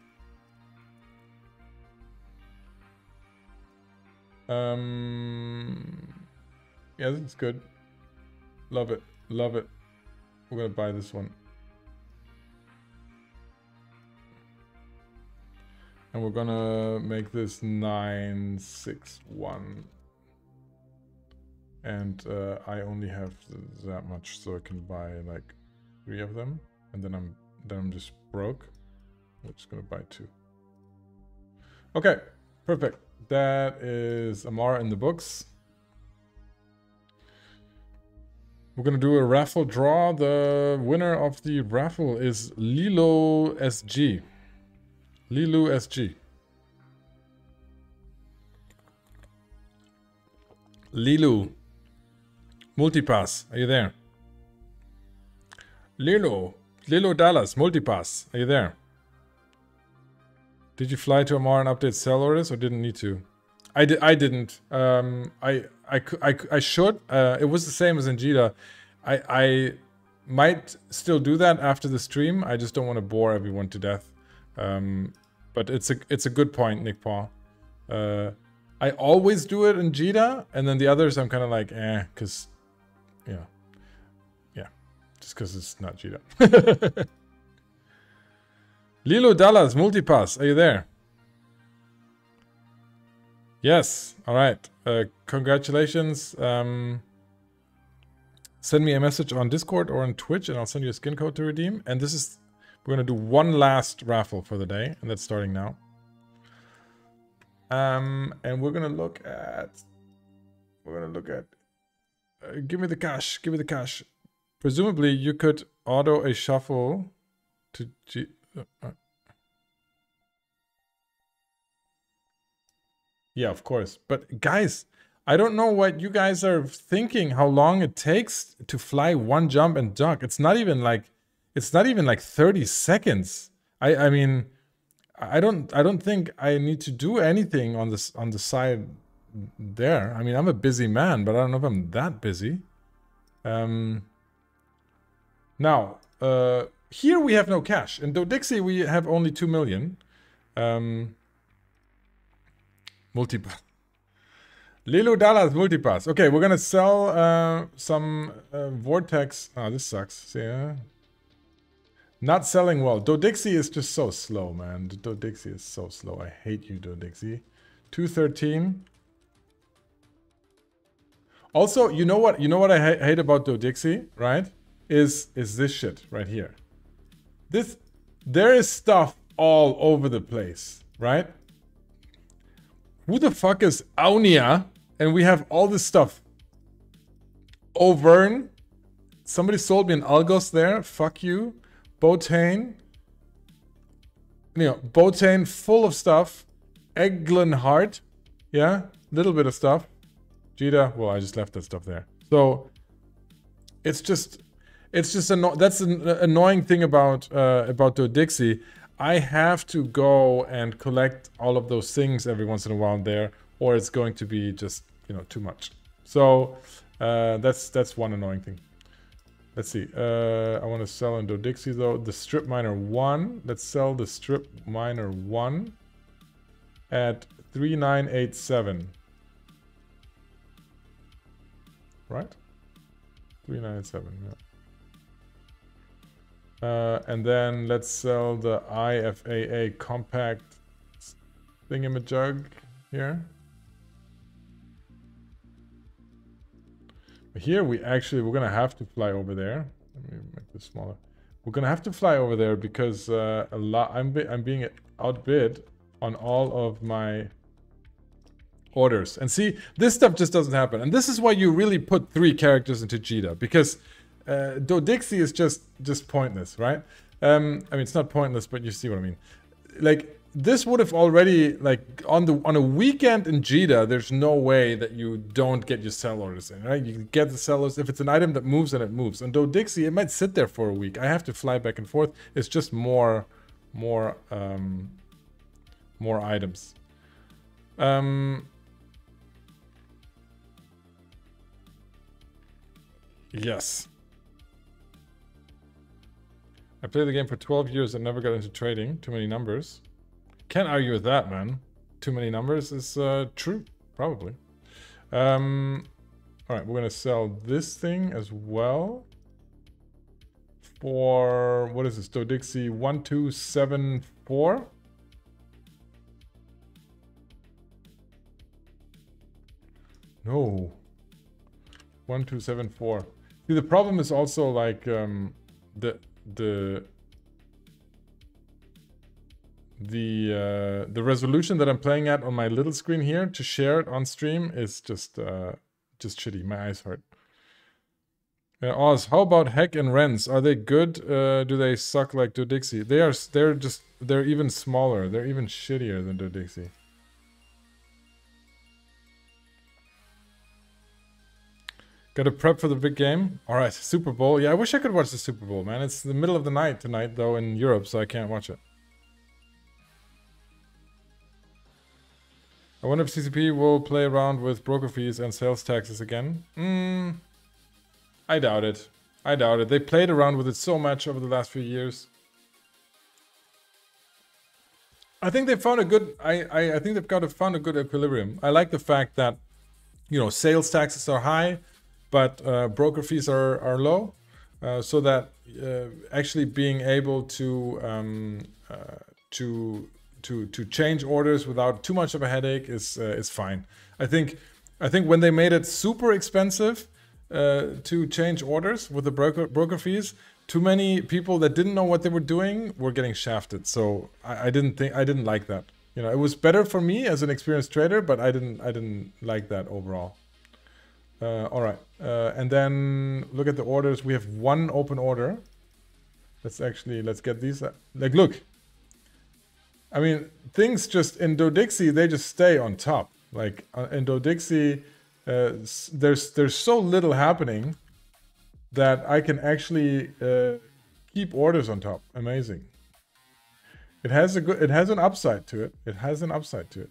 Um, yeah, this is good. Love it. Love it. We're gonna buy this one. And we're gonna make this nine six one. And uh, I only have th that much, so I can buy like three of them. And then I'm then I'm just broke. I'm just gonna buy two. Okay, perfect. That is Amara in the books. We're gonna do a raffle draw. The winner of the raffle is Lilo S G. Lilo S G. Lilo. Multipass. Are you there? Lilo. Lilo Dallas. Multipass. Are you there? Did you fly to Amara and update sell orders or didn't need to? I, di I didn't. Um, I, I, I, I should. Uh, it was the same as in Jita. I, I might still do that after the stream. I just don't want to bore everyone to death. Um, but it's a it's a good point, Nick Paul. Uh, I always do it in Jita, and then the others I'm kind of like, eh, because, you know, yeah, just because it's not Jita. Lilo Dallas, Multipass, are you there? Yes, all right. Uh, congratulations. Um, send me a message on Discord or on Twitch and I'll send you a skin code to redeem. And this is, we're going to do one last raffle for the day, and that's starting now. Um, and we're going to look at, we're going to look at, uh, give me the cash, give me the cash. Presumably you could auto a shuffle to G. Uh, yeah, of course. But guys, I don't know what you guys are thinking, how long it takes to fly one jump and duck. It's not even like, it's not even like thirty seconds. I, I mean, I don't, I don't think I need to do anything on this, on the side there. I mean, I'm a busy man, but I don't know if I'm that busy. Um, now, uh, here we have no cash. In Dodixie, we have only two million. Um, multipass. Lilo Dallas Multipass. Okay, we're gonna sell uh, some uh, Vortex. Oh, this sucks. See, uh, not selling well. Dodixie is just so slow, man. Dodixie is so slow. I hate you, Dodixie. two thirteen. Also, you know what? You know what I ha hate about Dodixie, right? Is is this shit right here? This, there is stuff all over the place, right? Who the fuck is Aunia? And we have all this stuff. Auvergne. Somebody sold me an Algos there. Fuck you. Botane. You know, Botane full of stuff. Eglinhart. Yeah, little bit of stuff. Jita. Well, I just left that stuff there. So it's just, it's just anno that's an annoying thing about uh, about Dodixie. I have to go and collect all of those things every once in a while there, or it's going to be just, you know, too much. So uh, that's that's one annoying thing. Let's see. Uh, I want to sell in Dodixie though. The strip miner one. Let's sell the strip miner one at three nine eight seven. Right? three nine eight seven, yeah. Uh, and then let's sell the I F A A compact thingamajig here. Here we actually, we're gonna have to fly over there. Let me make this smaller. We're gonna have to fly over there because uh, a lot. I'm be I'm being outbid on all of my orders. And see, this stuff just doesn't happen. And this is why you really put three characters into Jita, because uh, Dodixie is just just pointless, right? Um, I mean, it's not pointless, but you see what I mean. Like, this would have already, like, on the on a weekend in Jita, there's no way that you don't get your sell orders in, right? You get the sellers. If it's an item that moves, then it moves. And Dodixie, it might sit there for a week. I have to fly back and forth. It's just more, more, um, more items. Um, yes. I played the game for twelve years and never got into trading. Too many numbers. Can't argue with that, man. Too many numbers is uh, true, probably. Um, all right, we're gonna sell this thing as well for, what is this? Dodixie one two seven four. No, one two seven four. See, the problem is also like um, the the. The uh, the resolution that I'm playing at on my little screen here to share it on stream is just uh, just shitty. My eyes hurt. Uh, Oz, how about Heck and Rens? Are they good? Uh, do they suck like Dodixie? They are. They're just. They're even smaller. They're even shittier than Dodixie. Got to prep for the big game. All right, Super Bowl. Yeah, I wish I could watch the Super Bowl, man. It's the middle of the night tonight though in Europe, so I can't watch it. I wonder if C C P will play around with broker fees and sales taxes again. Hmm. I doubt it. I doubt it. They played around with it so much over the last few years. I think they found a good. I I, I think they've got a, found a good equilibrium. I like the fact that, you know, sales taxes are high, but uh, broker fees are are low, uh, so that uh, actually being able to um, uh, to To, to change orders without too much of a headache is uh, is fine. I think I think when they made it super expensive uh, to change orders with the broker broker fees, too many people that didn't know what they were doing were getting shafted. So I, I didn't think I didn't like that. You know, it was better for me as an experienced trader, but I didn't I didn't like that overall. Uh, all right, uh, and then look at the orders. We have one open order. Let's actually let's get these. Uh, like, look. I mean, things just in Dodixie, they just stay on top. Like uh, in Dodixie, uh, there's there's so little happening that I can actually uh, keep orders on top. Amazing. It has a good. It has an upside to it. It has an upside to it.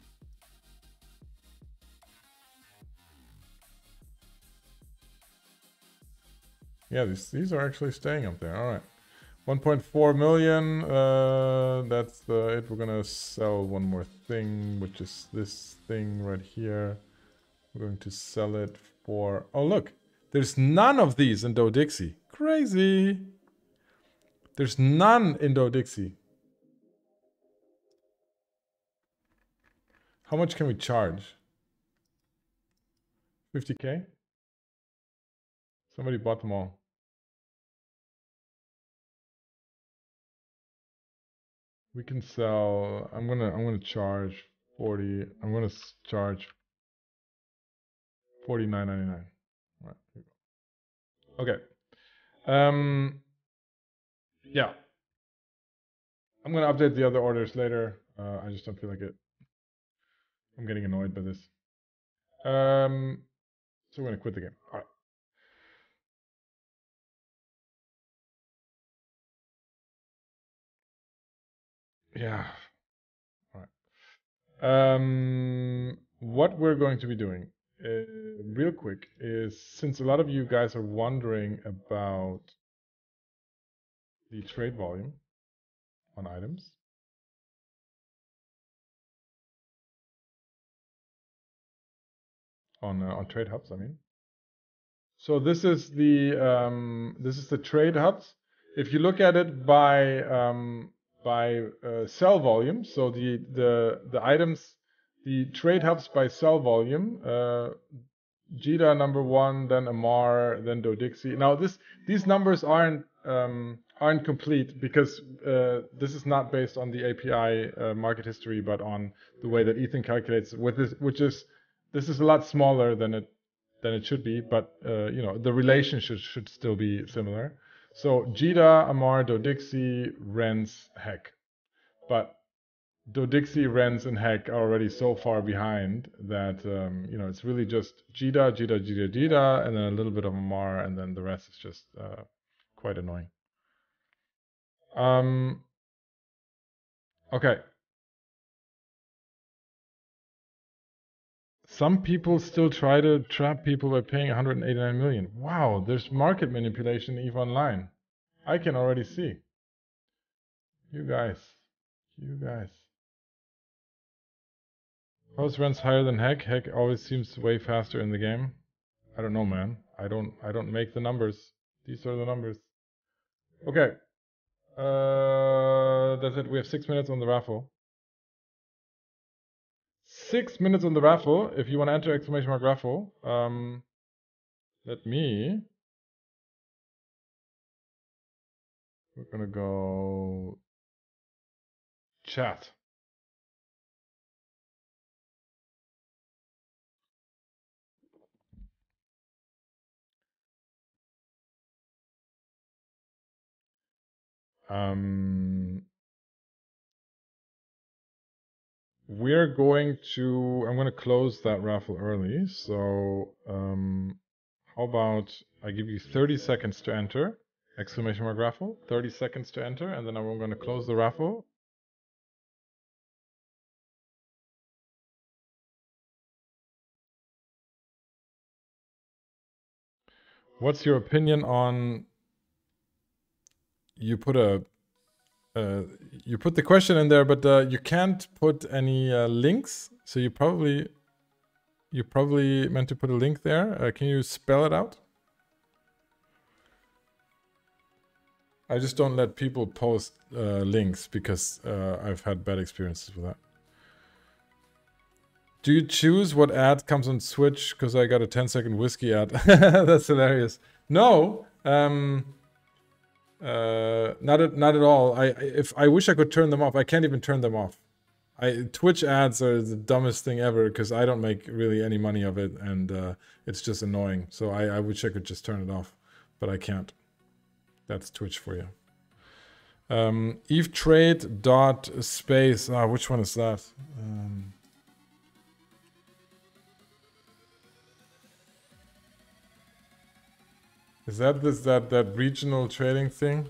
Yeah, these these are actually staying up there. All right. one point four million, uh, that's uh, it. We're gonna sell one more thing, which is this thing right here. We're going to sell it for... Oh, look! There's none of these in Dodixie. Crazy! There's none in Dodixie. How much can we charge? fifty K? Somebody bought them all. We can sell... I'm gonna I'm gonna charge forty... I'm gonna charge forty-nine ninety-nine. Right. Okay. Um, yeah. I'm gonna update the other orders later. Uh, I just don't feel like it. I'm getting annoyed by this. Um, so we're gonna quit the game. All right. Yeah. All right. Um, what we're going to be doing uh, real quick is, since a lot of you guys are wondering about the trade volume on items, on uh, on trade hubs, I mean. So this is the um, this is the trade hubs. If you look at it by um, by uh, cell volume, so the the the items, the trade hubs by cell volume, uh, Jita number one, then Amar, then Dodixie. Now this these numbers aren't um, aren't complete because uh, this is not based on the A P I uh, market history, but on the way that Ethan calculates with this, which is this is a lot smaller than it than it should be, but uh, you know, the relationship should still be similar. So Jita, Amar, Dodixie, Rens, Heck. But Dodixie, Rens, and Heck are already so far behind that um, you know, it's really just Jita, Jita, Jita, Jita, and then a little bit of Amar, and then the rest is just uh, quite annoying. Um, okay. Some people still try to trap people by paying one hundred eighty-nine million. Wow, there's market manipulation EVE Online. I can already see. You guys. You guys. How's Rens higher than Heck? Heck always seems way faster in the game. I don't know, man. I don't I don't make the numbers. These are the numbers. Okay. Uh that's it. We have six minutes on the raffle. Six minutes on the raffle. If you want to enter exclamation mark raffle, um let me. We're gonna go chat. Um, we're going to, I'm going to close that raffle early. So um, how about I give you thirty seconds to enter, exclamation mark raffle, thirty seconds to enter, and then I'm going to close the raffle. What's your opinion on, you put a, uh, you put the question in there, but uh, you can't put any uh, links. So you probably, you probably meant to put a link there. Uh, can you spell it out? I just don't let people post uh, links because uh, I've had bad experiences with that. Do you choose what ad comes on Switch? Because I got a ten second whiskey ad. That's hilarious. No, um, uh, not at not at all. I if I wish I could turn them off. I can't even turn them off. I Twitch ads are the dumbest thing ever because I don't make really any money of it, and uh, it's just annoying. So I, I wish I could just turn it off, but I can't. That's Twitch for you. Um, Eve trade dot space. Ah, which one is that? Um, is that this that that regional trading thing?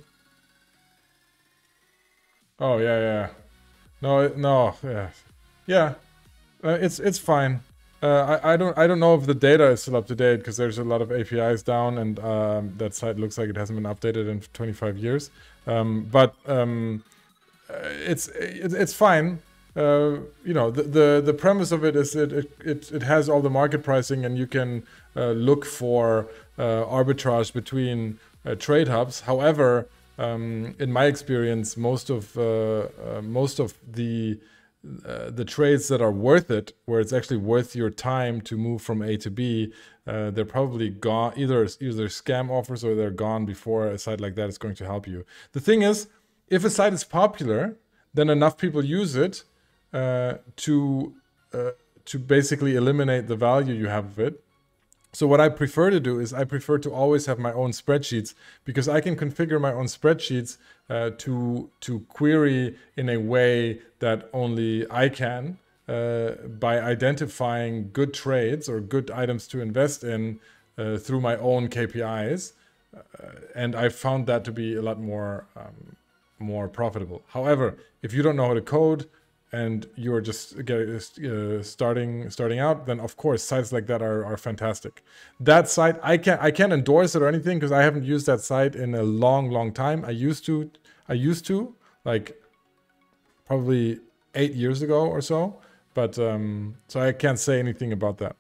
Oh yeah, yeah. No, no, yeah, yeah. Uh, it's it's fine. Uh, I I don't I don't know if the data is still up to date because there's a lot of A P Is down, and um, that site looks like it hasn't been updated in twenty-five years. Um, but um, it's it, it's fine. Uh, you know, the, the the premise of it is it it it, it has all the market pricing, and you can uh, look for uh, arbitrage between uh, trade hubs. However, um, in my experience, most of uh, uh, most of the uh, the trades that are worth it, where it's actually worth your time to move from A to B, uh, they're probably gone. Either either scam offers or they're gone before a site like that is going to help you. The thing is, if a site is popular, then enough people use it uh, to uh, to basically eliminate the value you have of it. So what I prefer to do is I prefer to always have my own spreadsheets, because I can configure my own spreadsheets uh, to to query in a way that only I can uh, by identifying good trades or good items to invest in uh, through my own K P Is, uh, and I found that to be a lot more um, more profitable. However, if you don't know how to code and you're just get, uh, starting starting out, then of course sites like that are, are fantastic. That site, I can't I can't endorse it or anything because I haven't used that site in a long long time. I used to I used to like probably eight years ago or so, but um, so I can't say anything about that.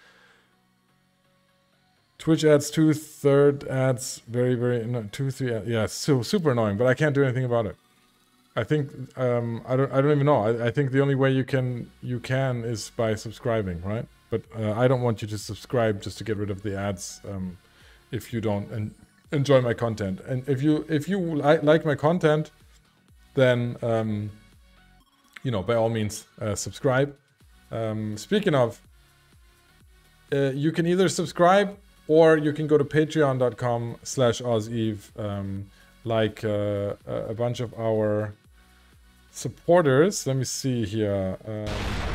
Twitch ads, two third ads, very very no, two three ads. Yeah, so super annoying, but I can't do anything about it. I think um, I don't. I don't even know. I, I think the only way you can you can is by subscribing, right? But uh, I don't want you to subscribe just to get rid of the ads um, if you don't en enjoy my content. And if you if you li like my content, then um, you know, by all means, uh, subscribe. Um, speaking of, uh, you can either subscribe or you can go to patreon dot com slash ozeve, um, like uh, a bunch of our supporters. Let me see here. Um,